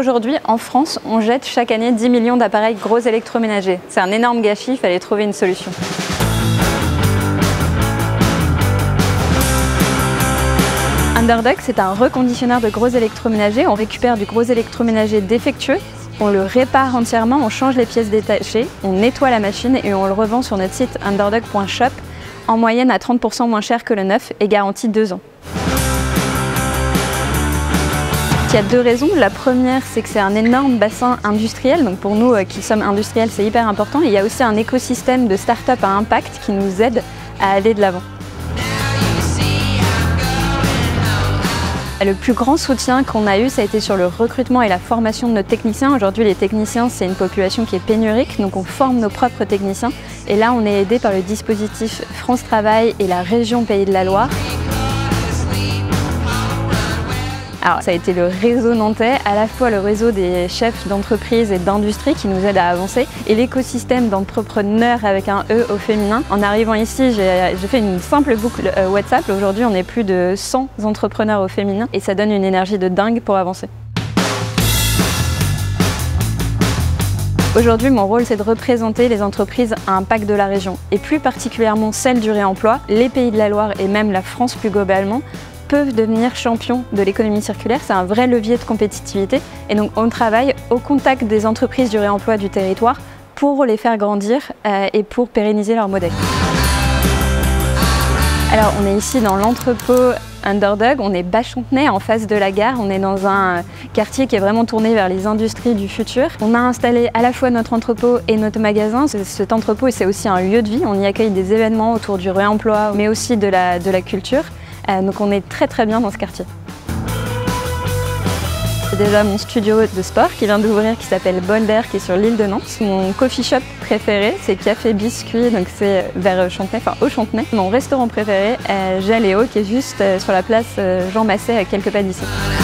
Aujourd'hui, en France, on jette chaque année 10 millions d'appareils gros électroménagers. C'est un énorme gâchis, il fallait trouver une solution. Underdog, c'est un reconditionneur de gros électroménagers. On récupère du gros électroménager défectueux, on le répare entièrement, on change les pièces détachées, on nettoie la machine et on le revend sur notre site underdog.shop en moyenne à 30% moins cher que le neuf et garanti 2 ans. Il y a 2 raisons. La première, c'est que c'est un énorme bassin industriel. Donc pour nous qui sommes industriels, c'est hyper important. Et il y a aussi un écosystème de start-up à impact qui nous aide à aller de l'avant. Le plus grand soutien qu'on a eu, ça a été sur le recrutement et la formation de nos techniciens. Aujourd'hui, les techniciens, c'est une population qui est pénurique, donc on forme nos propres techniciens. Et là, on est aidé par le dispositif France Travail et la région Pays de la Loire. Alors, ça a été le réseau nantais, à la fois le réseau des chefs d'entreprise et d'industrie qui nous aide à avancer et l'écosystème d'entrepreneurs avec un E au féminin. En arrivant ici, j'ai fait une simple boucle WhatsApp. Aujourd'hui, on est plus de 100 entrepreneurs au féminin et ça donne une énergie de dingue pour avancer. Aujourd'hui, mon rôle, c'est de représenter les entreprises à impact de la région et plus particulièrement celles du réemploi, les Pays de la Loire et même la France plus globalement peuvent devenir champions de l'économie circulaire. C'est un vrai levier de compétitivité et donc on travaille au contact des entreprises du réemploi du territoire pour les faire grandir et pour pérenniser leur modèle. Alors on est ici dans l'entrepôt Underdog, on est Bas-Chontenay en face de la gare, on est dans un quartier qui est vraiment tourné vers les industries du futur. On a installé à la fois notre entrepôt et notre magasin. Cet entrepôt, c'est aussi un lieu de vie, on y accueille des événements autour du réemploi mais aussi de la culture. Donc on est très bien dans ce quartier. C'est déjà mon studio de sport qui vient d'ouvrir, qui s'appelle Boulder, qui est sur l'île de Nantes. Mon coffee shop préféré, c'est Café Biscuit, donc c'est vers Chontenay, enfin au Chontenay. Mon restaurant préféré, Jaléo, qui est juste sur la place Jean Massé, à quelques pas d'ici.